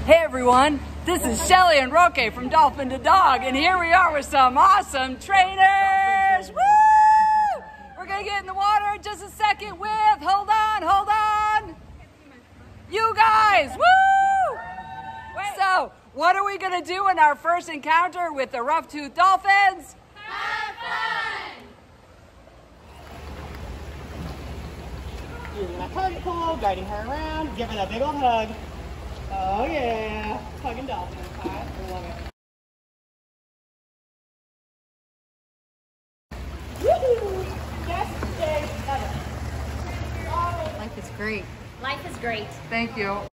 Hey everyone, this is Shelly and Roque from Dolphin to Dog, and here we are with some awesome trainers! Woo! We're gonna get in the water in just a second with, hold on, you guys! Woo! So, what are we gonna do in our first encounter with the rough-toothed dolphins? Have fun! Using a tug pull, guiding her around, giving a big old hug. Oh yeah, hugging dolphins, huh? I love it. Woohoo! Best day ever. Life is great. Life is great. Thank you.